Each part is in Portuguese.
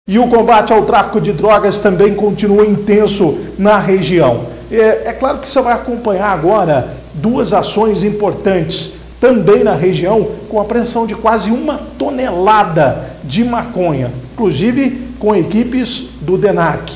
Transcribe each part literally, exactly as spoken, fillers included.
E o combate ao tráfico de drogas também continua intenso na região. É, é claro que você vai acompanhar agora duas ações importantes também na região, com a apreensão de quase uma tonelada de maconha, inclusive com equipes do DENARC.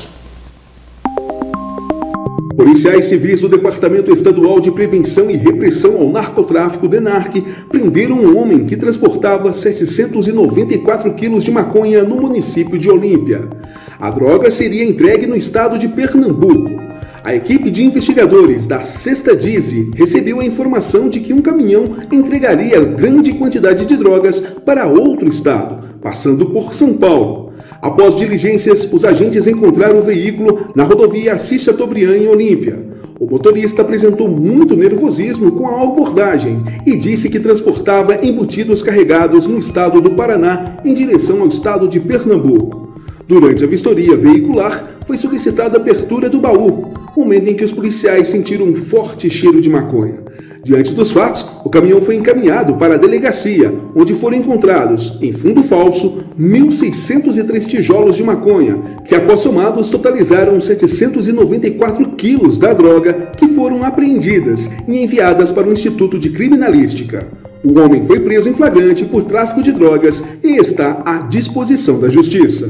Policiais civis do Departamento Estadual de Prevenção e Repressão ao Narcotráfico, DENARC, prenderam um homem que transportava setecentos e noventa e quatro quilos de maconha no município de Olímpia. A droga seria entregue no estado de Pernambuco. A equipe de investigadores da Sexta Dize recebeu a informação de que um caminhão entregaria grande quantidade de drogas para outro estado, passando por São Paulo. Após diligências, os agentes encontraram o veículo na rodovia Assis Chateaubriand, em Olímpia. O motorista apresentou muito nervosismo com a abordagem e disse que transportava embutidos carregados no estado do Paraná em direção ao estado de Pernambuco. Durante a vistoria veicular, foi solicitada a abertura do baú, momento em que os policiais sentiram um forte cheiro de maconha. Diante dos fatos, o caminhão foi encaminhado para a delegacia, onde foram encontrados, em fundo falso, mil seiscentos e três tijolos de maconha, que após somados totalizaram setecentos e noventa e quatro quilos da droga, que foram apreendidas e enviadas para o Instituto de Criminalística. O homem foi preso em flagrante por tráfico de drogas e está à disposição da Justiça.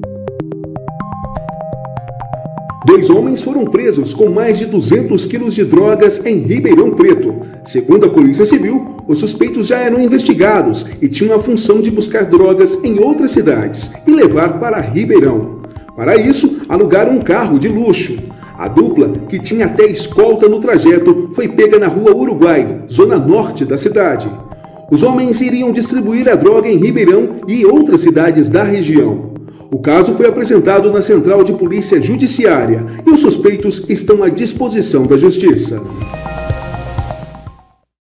Dois homens foram presos com mais de duzentos quilos de drogas em Ribeirão Preto. Segundo a Polícia Civil, os suspeitos já eram investigados e tinham a função de buscar drogas em outras cidades e levar para Ribeirão. Para isso, alugaram um carro de luxo. A dupla, que tinha até escolta no trajeto, foi pega na Rua Uruguai, zona norte da cidade. Os homens iriam distribuir a droga em Ribeirão e outras cidades da região. O caso foi apresentado na Central de Polícia Judiciária e os suspeitos estão à disposição da Justiça.